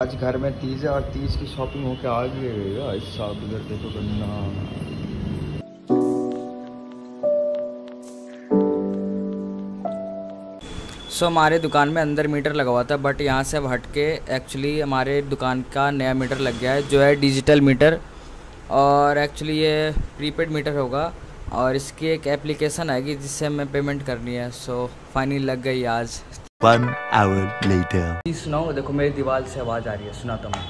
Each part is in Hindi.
आज घर में 30 है और 30 की शॉपिंग होके आ गई। इस साहब इधर देखो करना। हमारे दुकान में अंदर मीटर लगा हुआ था, बट यहाँ से अब हट के एक्चुअली हमारे दुकान का नया मीटर लग गया है जो है डिजिटल मीटर। और एक्चुअली ये प्रीपेड मीटर होगा और इसकी एक एप्लीकेशन आएगी जिससे हमें पेमेंट करनी है। सो फाइनली लग गई आज। 1 hour later। सुनाओ, देखो मेरी दीवार से आवाज़ आ रही है, सुनाता हूँ।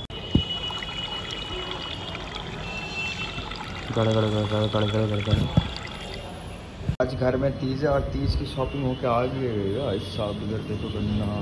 आज घर में 30 है और 30 की शॉपिंग होके आ गई। इस साहब इधर देखो करना।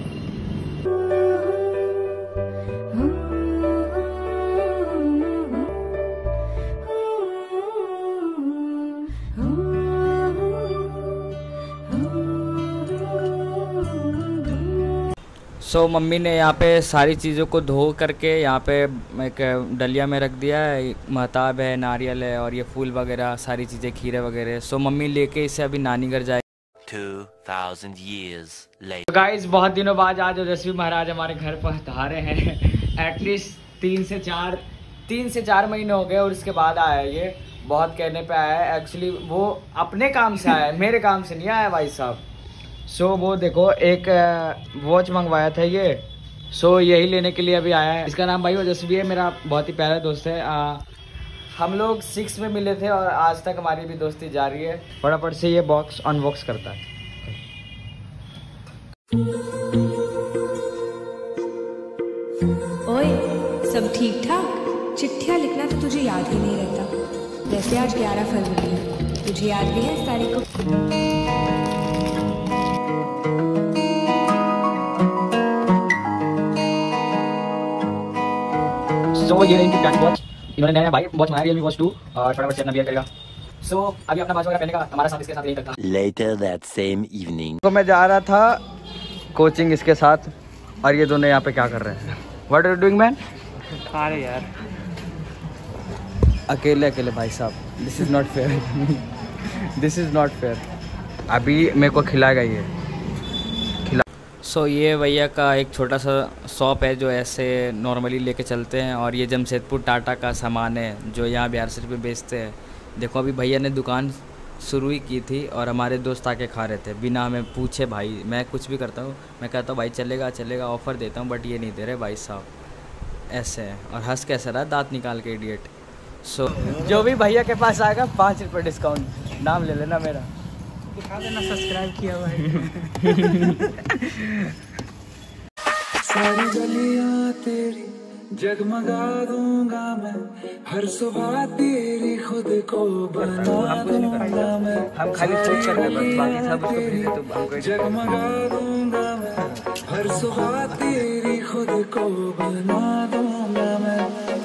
सो मम्मी ने यहाँ पे सारी चीज़ों को धो करके यहाँ पे एक डलिया में रख दिया है। महताब है, नारियल है और ये फूल वगैरह सारी चीज़ें, खीरे वगैरह। सो मम्मी लेके इसे अभी नानी घर जाए। 2000 years later। गाइस बहुत दिनों बाद आज ओजस्वी महाराज हमारे घर पर पधारे हैं। एटलीस्ट 3 से 4 महीने हो गए और इसके बाद आया है। ये बहुत कहने पे आया है। एक्चुअली वो अपने काम से आया है, मेरे काम से नहीं आया भाई साहब। सो वो देखो एक वॉच मंगवाया था ये। सो यही लेने के लिए अभी आया है। इसका नाम भाई ओजस्वी है, मेरा बहुत ही प्यारा दोस्त है। हम लोग 6 में मिले थे और आज तक हमारी भी दोस्ती जारी है। फटाफट से ये बॉक्स अनबॉक्स करता है। ओए, सब ठीक ठाक? चिट्ठियाँ लिखना तो तुझे याद ही नहीं रहता। जैसे आज 11 फरवरी है, तुझे याद भी है इस तारीख को? सो ये इनकी ब्रांड वॉच, इन्होंने नया भाई वॉच बनाया Realme Watch 2 और फटाफट से अपना बियर करेगा। सो अभी अपना वॉच वगैरह पहनेगा, हमारा साथ इसके साथ यही करता। Later that same evening। तो मैं जा रहा था कोचिंग इसके साथ और ये दोनों यहाँ पे क्या कर रहे हैं? What are you doing man? खा रहे यार अकेले अकेले भाई साहब, this is not fair. This is not fair. अभी मेरे को खिलाएगा ये। सो ये भैया का एक छोटा सा शॉप है जो ऐसे नॉर्मली लेके चलते हैं और ये जमशेदपुर टाटा का सामान है जो यहाँ बिहार शरीफ में बेचते हैं। देखो अभी भैया ने दुकान शुरू ही की थी और हमारे दोस्त आके खा रहे थे बिना हमें पूछे। भाई मैं कुछ भी करता हूँ, मैं कहता हूँ भाई चलेगा चलेगा, ऑफ़र देता हूँ, बट ये नहीं दे रहे भाई साहब। ऐसे है और हंस कैसे रहा, दांत निकाल के इडियट। सो जो भी भैया के पास आएगा 5 रुपये डिस्काउंट, नाम ले लेना मेरा। दिखा देना सब्सक्राइब किया हुआ है। सारी गलियां तेरी जगमगा दूंगा मैं, हर सुबह तेरी खुद को बना दूंगा मैं। हम खाली सोच कर रहे बस, बाकी सब उसको भेजे तो हमको जगमगा दूंगा मैं, हर सुबह तेरी खुद को बना दूंगा मैं।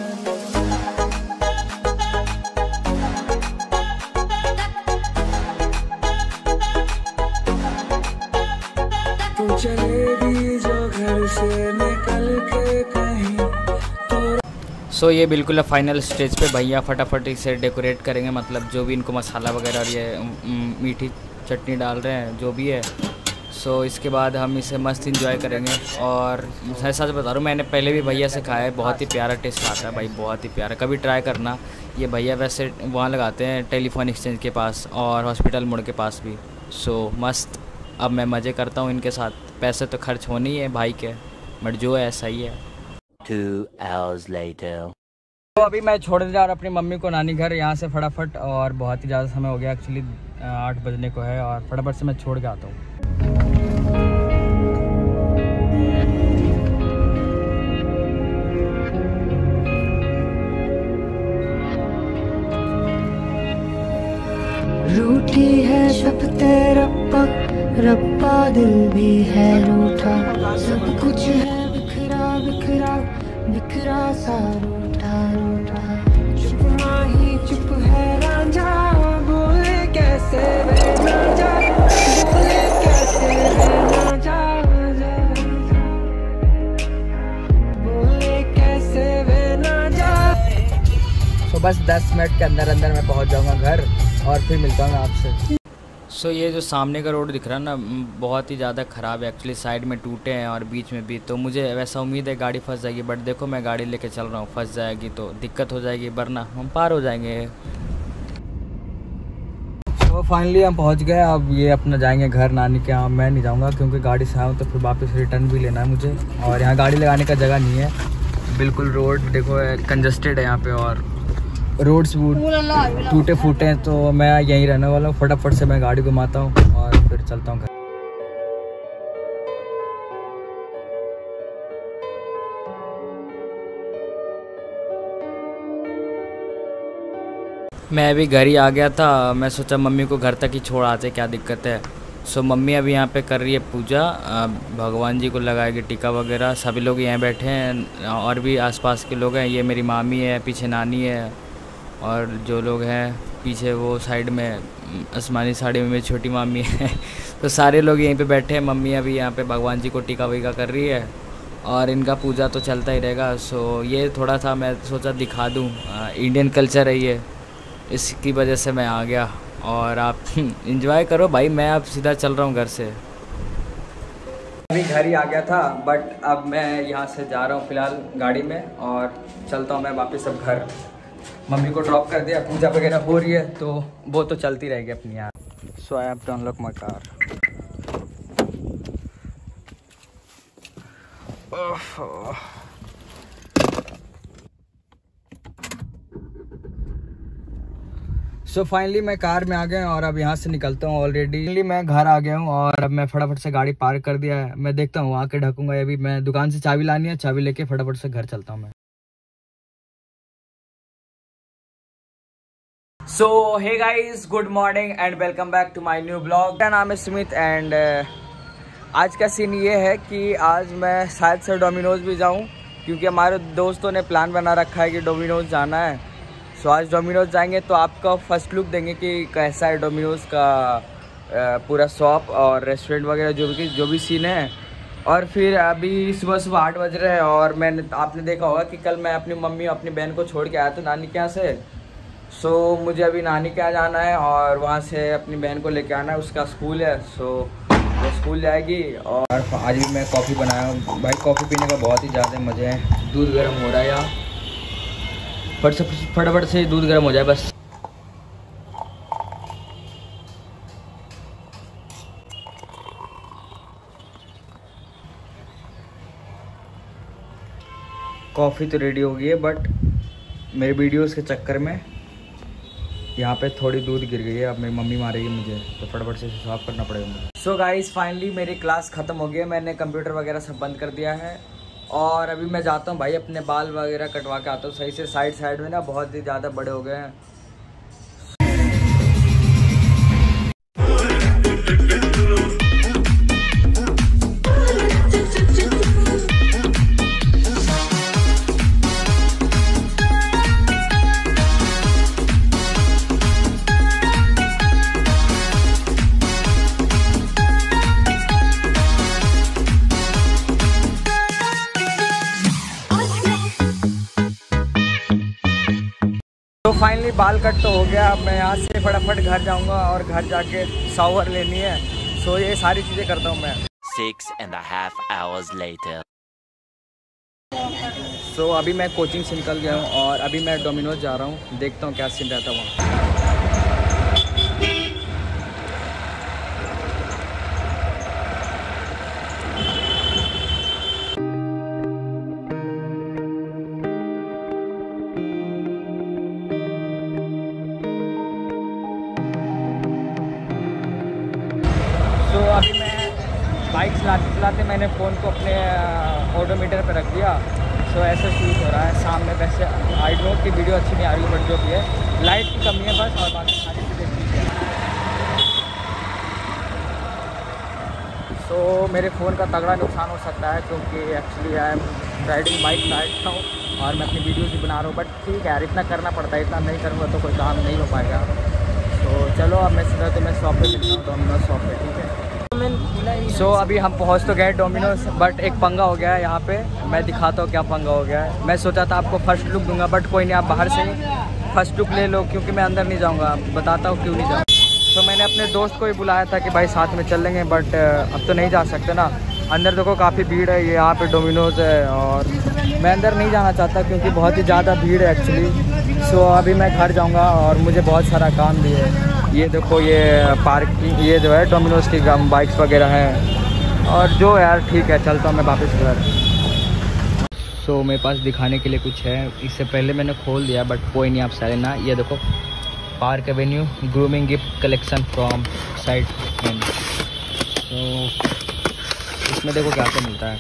तू चलेगी जो घर से निकल के कहीं तो। सो ये बिल्कुल फाइनल स्टेज पे भैया फटाफट इसे डेकोरेट करेंगे, मतलब जो भी इनको मसाला वगैरह और ये मीठी चटनी डाल रहे हैं जो भी है। सो इसके बाद हम इसे मस्त इंजॉय करेंगे। और मैं सच बता रहा हूँ, मैंने पहले भी भैया से खाया है, बहुत ही प्यारा टेस्ट आता है भाई, बहुत ही प्यारा। कभी ट्राई करना। ये भैया वैसे वहाँ लगाते हैं टेलीफोन एक्सचेंज के पास और हॉस्पिटल मोड़ के पास भी। सो मस्त। अब मैं मज़े करता हूँ इनके साथ। पैसे तो खर्च होने ही है भाई के, बट जो है ऐसा ही है। 2 hours later। तो अभी मैं छोड़ने जा रहा हूँ अपनी मम्मी को नानी घर यहाँ से फटाफट, और बहुत ही ज़्यादा समय हो गया, एक्चुअली 8 बजने को है और फटाफट से मैं छोड़ के आता हूँ। रूठी है शपते रब्बा, रब्बा दिल भी है रूठा। सब कुछ है बिखरा बिखरा, बिखरा सा रूठा रूठा। चुप माही चुप है रांझा, बोले कैसे वे ना जा, बोले कैसे वे ना जा, बोले कैसे वे ना जा। तो बस 10 मिनट के अंदर अंदर मैं पहुंच जाऊंगा घर और फिर मिलता हूँ आपसे। सो ये जो सामने का रोड दिख रहा है ना, बहुत ही ज़्यादा ख़राब है एक्चुअली, साइड में टूटे हैं और बीच में भी। तो मुझे वैसा उम्मीद है गाड़ी फंस जाएगी, बट देखो मैं गाड़ी लेके चल रहा हूँ, फंस जाएगी तो दिक्कत हो जाएगी, वरना हम पार हो जाएंगे। तो फाइनली हम पहुंच गए। अब ये अपना जाएंगे घर नानी के यहाँ। मैं नहीं जाऊंगा क्योंकि गाड़ी से आऊँ तो फिर वापस रिटर्न भी लेना है मुझे, और यहाँ गाड़ी लगाने का जगह नहीं है। बिल्कुल रोड देखो कंजस्टेड है यहाँ पे, और रोड्स टूटे फूटे हैं। तो मैं यहीं रहने वाला हूँ, फटाफट से मैं गाड़ी घुमाता हूँ और फिर चलता हूँ घर। मैं अभी घर ही आ गया था। मैं सोचा मम्मी को घर तक ही छोड़ आते, क्या दिक्कत है। सो मम्मी अभी यहाँ पे कर रही है पूजा, भगवान जी को लगाएगी टीका वगैरह। सभी लोग यहाँ बैठे हैं और भी आसपास के लोग हैं। ये मेरी मामी है, पीछे नानी है, और जो लोग हैं पीछे वो साइड में आसमानी साड़ी में मेरी छोटी मामी है। तो सारे लोग यहीं पे बैठे हैं। मम्मी अभी यहाँ पे भगवान जी को टीका वीका कर रही है और इनका पूजा तो चलता ही रहेगा। सो ये थोड़ा सा मैं सोचा दिखा दूँ, इंडियन कल्चर है ये, इसकी वजह से मैं आ गया। और आप एंजॉय करो भाई, मैं अब सीधा चल रहा हूँ घर से। अभी घर ही आ गया था, बट अब मैं यहाँ से जा रहा हूँ फ़िलहाल गाड़ी में, और चलता हूँ मैं वापस अब घर। मम्मी को ड्रॉप कर दिया, पूजा वगैरह हो रही है तो वो तो चलती रहेगी अपनी यार। So I have to unlock my car. So finally मैं कार में आ गया और अब यहाँ से निकलता हूँ। ऑलरेडी मैं घर आ गया हूँ और अब मैं फटाफट से गाड़ी पार्क कर दिया है। मैं देखता हूँ आके ढकूंगा। अभी मैं दुकान से चाबी लानी है, चाबी लेके फटाफट से घर चलता हूँ मैं। So hey guys, good morning and welcome back to my new blog. मेरा नाम है सुमित एंड आज का सीन ये है कि आज मैं शायद से डोमिनोज भी जाऊँ, क्योंकि हमारे दोस्तों ने प्लान बना रखा है कि डोमिनोज जाना है। सो आज डोमिनोज जाएंगे तो आपका फर्स्ट लुक देंगे कि कैसा है डोमिनोज का पूरा शॉप और रेस्टोरेंट वगैरह जो भी सीन है। और फिर अभी सुबह 8 बज रहे हैं और आपने देखा होगा कि कल मैं अपनी मम्मी और अपनी बहन को छोड़ के आया था नानी के यहाँ से। सो मुझे अभी नानी के यहाँ जाना है और वहाँ से अपनी बहन को लेके आना है, उसका स्कूल है। सो वो स्कूल जाएगी। और आज भी मैं कॉफ़ी बनाया हूँ भाई, कॉफ़ी पीने का बहुत ही ज़्यादा मज़े हैं। दूध गर्म हो रहा है यहाँ, फटाफट से दूध गर्म हो जाए बस। कॉफ़ी तो रेडी हो गई है, बट मेरे वीडियोस के चक्कर में यहाँ पे थोड़ी दूध गिर गई है। अब मेरी मम्मी मारेगी मुझे, तो फटाफट से साफ करना पड़ेगा मुझे। सो गाइस फाइनली मेरी क्लास ख़त्म हो गई है। मैंने कंप्यूटर वगैरह सब बंद कर दिया है और अभी मैं जाता हूँ भाई अपने बाल वगैरह कटवा के आता हूँ सही से। साइड में ना बहुत ही ज़्यादा बड़े हो गए हैं। तो फाइनली बाल कट तो हो गया। अब मैं यहाँ से फटाफट घर जाऊँगा और घर जाके शावर लेनी है। सो ये सारी चीज़ें करता हूँ मैं। 6.5 hours later. सो अभी मैं कोचिंग से निकल गया हूँ और अभी मैं डोमिनोज जा रहा हूँ। देखता हूँ क्या सीन रहता है वहाँ। तो अभी मैं बाइक चलाते मैंने फ़ोन को अपने ऑडोमीटर पर रख दिया। सो ऐसे शूट हो रहा है सामने। वैसे आई नो की वीडियो अच्छी नहीं आ रही, बट जो भी है लाइट की कमी है बस, और बाकी सारी चीज़ें ठीक है। सो मेरे फ़ोन का तगड़ा नुकसान हो सकता है, क्योंकि actually I am riding bike right now और मैं अपनी वीडियोज़ भी बना रहा हूँ। बट ठीक है यार, इतना करना पड़ता है, इतना नहीं करूँगा तो कोई काम नहीं हो पाएगा। तो चलो अब मैं सीधा तो मैं शॉप पे मिलता हूँ, डोमिनोज शॉप पे, ठीक है। सो अभी हम पहुंच तो गए डोमिनोज, बट एक पंगा हो गया है यहाँ पे। मैं दिखाता हूँ क्या पंगा हो गया है। मैं सोचा था आपको फर्स्ट लुक दूंगा, बट कोई नहीं, आप बाहर से फर्स्ट लुक ले लो, क्योंकि मैं अंदर नहीं जाऊँगा। बताता हूँ क्यों नहीं जाऊँगा। तो मैंने मैंने अपने दोस्त को भी बुलाया था कि भाई साथ में चल लेंगे, बट अब तो नहीं जा सकते ना। अंदर देखो काफ़ी भीड़ है, ये यहाँ पे डोमिनोज है और मैं अंदर नहीं जाना चाहता क्योंकि बहुत ही ज़्यादा भीड़ है एक्चुअली। सो अभी मैं घर जाऊँगा और मुझे बहुत सारा काम भी है। ये देखो ये पार्किंग, ये जो है डोमिनोज की बाइक्स वगैरह हैं और जो यार ठीक है, चलता हूँ मैं वापस घर। सो मेरे पास दिखाने के लिए कुछ है, इससे पहले मैंने खोल दिया बट कोई नहीं, आप सारे ना। ये देखो Park Avenue grooming gift collection from site end. तो इसमें देखो क्या क्या मिलता है।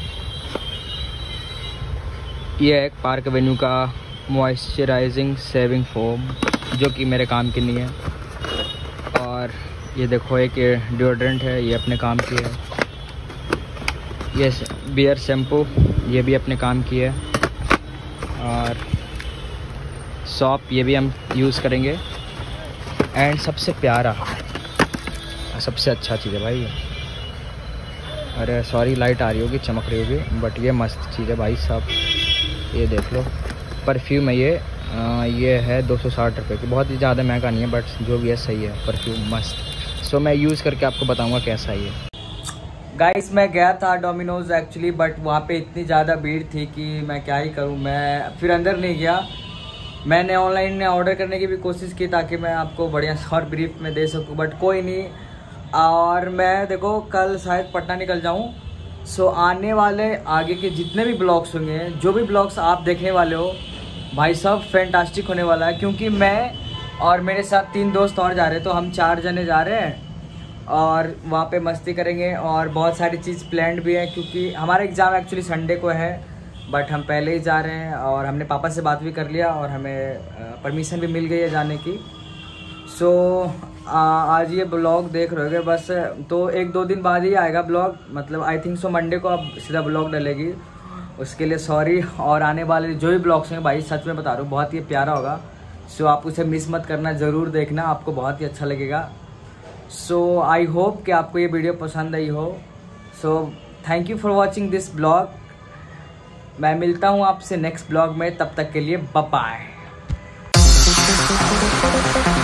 ये है पार्क एवेन्यू का मॉइस्चराइजिंग शेविंग फोम जो कि मेरे काम की नहीं है। और ये देखो एक डिओड्रेंट है, ये अपने काम की है। ये बियर शैम्पू, ये भी अपने काम की है। और सॉप, ये भी हम यूज़ करेंगे। एंड सबसे प्यारा, सबसे अच्छा चीज़ है भाई, अरे सॉरी लाइट आ रही होगी, चमक रही होगी, बट ये मस्त चीज़ है भाई साहब। ये देख लो, परफ्यूम है ये है 260 रुपये की, बहुत ही ज़्यादा महंगा नहीं है बट जो भी है सही है, परफ्यूम मस्त। सो मैं यूज़ करके आपको बताऊँगा कैसा है ये। गाइस मैं गया था डोमिनोज एक्चुअली, बट वहाँ पे इतनी ज़्यादा भीड़ थी कि मैं क्या ही करूँ, मैं फिर अंदर नहीं गया। मैंने ऑनलाइन ऑर्डर करने की भी कोशिश की ताकि मैं आपको बढ़िया शॉर्ट ब्रीफ में दे सकूँ, बट कोई नहीं। और मैं देखो कल शायद पटना निकल जाऊँ। सो आने वाले आगे के जितने भी ब्लॉग्स होंगे, जो भी ब्लॉग्स आप देखने वाले हो भाई सब फैंटास्टिक होने वाला है, क्योंकि मैं और मेरे साथ 3 दोस्त और जा रहे हैं, तो हम 4 जने जा रहे हैं और वहाँ पे मस्ती करेंगे। और बहुत सारी चीज़ प्लान्ड भी है क्योंकि हमारा एग्ज़ाम एक्चुअली संडे को है, बट हम पहले ही जा रहे हैं और हमने पापा से बात भी कर लिया और हमें परमिशन भी मिल गई है जाने की। सो आज ये ब्लॉग देख रहे होगे बस, तो 1-2 दिन बाद ही आएगा ब्लॉग, मतलब आई थिंक सो मंडे को अब सीधा ब्लॉग डलेगी, उसके लिए सॉरी। और आने वाले जो भी ब्लॉग्स हैं भाई सच में बता रहा हूँ बहुत ही प्यारा होगा। सो आप उसे मिस मत करना, ज़रूर देखना, आपको बहुत ही अच्छा लगेगा। सो आई होप कि आपको ये वीडियो पसंद आई हो। So thank you for watching this blog. मैं मिलता हूँ आपसे नेक्स्ट ब्लॉग में, तब तक के लिए बाय बाय।